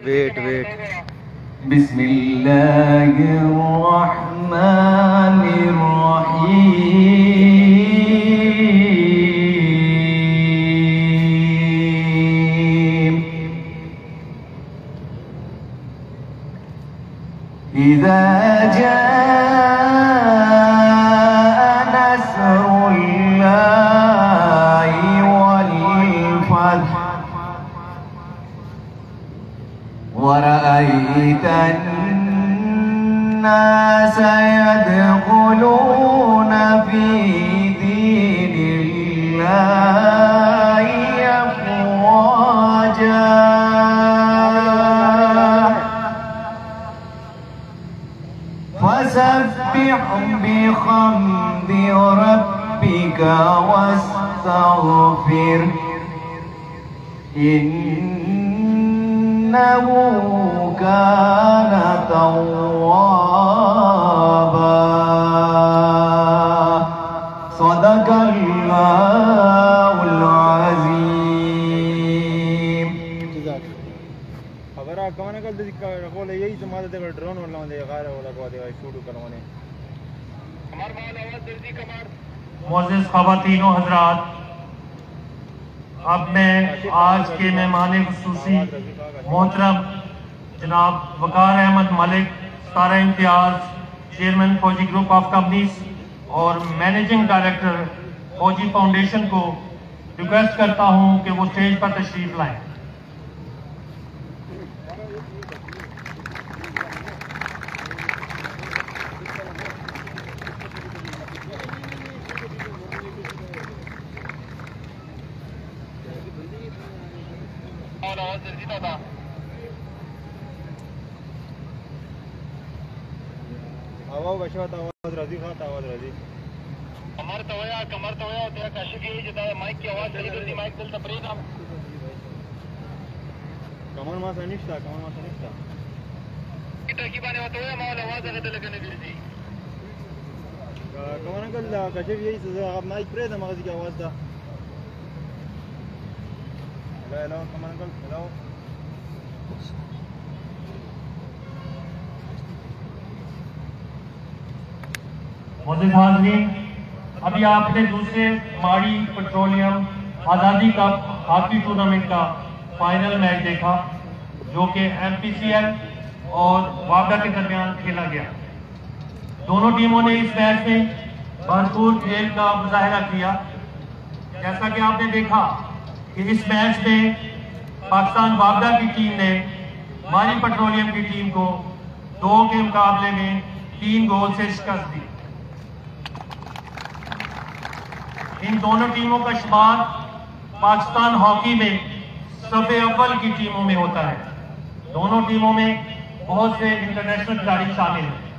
Wait बिस्मिल्लाहिर्रहमानिर्रहीम इज़ा जाअ नस्रुल्लाहि वल फतह ورأيت الناس يدخلون في دين الله أفواجا فسبح بحمد ربك واستغفر إنه كان توابا صدق الله العظيم خبر کمانه کل د کول یی زماده د ډرون ولاندې غاره ولا کو دی شروع کروانه کمر مال आवाज जल्दी कमर मोअज़्ज़िज़ ख़वातीन व हज़रात, अब मैं आज के मेहमान ख़ुसूसी मोहतरम जनाब वकार Ahmed Malik, Sara Imtiaz, chairman Fauji group of companies और मैनेजिंग डायरेक्टर फौजी फाउंडेशन को रिक्वेस्ट करता हूं कि वो स्टेज पर तशरीफ लाएं। आवाज बशवत आवाज राजी खात आवाज राजी कमर तो होया तेरा काशिफ यही जता माइक की आवाज जल्दी जल्दी माइक चल तपरीद हम कमर मा सनिष्ठा किटा की बाने होता है माल आवाज अगर लगने बिरजी कमर कल काशिफ यही सजा आप माइक प्रे द मगज की आवाज दा हेलो कमर कल हेलो मोअज़्ज़िज़ हाज़रीन, अभी आपने दूसरे Mari petroleum Azadi cup hockey tournament का फाइनल मैच देखा, जो कि MPCL और वाबडा के दरमियान खेला गया। दोनों टीमों ने इस मैच में भरपूर खेल का मुजाहिरा किया। जैसा कि आपने देखा कि इस मैच में पाकिस्तान वाबडा की टीम ने माड़ी पेट्रोलियम की टीम को 2 के मुकाबले में 3 गोल से शिकस्त दी। इन दोनों टीमों का शुमार पाकिस्तान हॉकी में सफ़े अव्वल की टीमों में होता है। दोनों टीमों में बहुत से इंटरनेशनल खिलाड़ी शामिल हैं।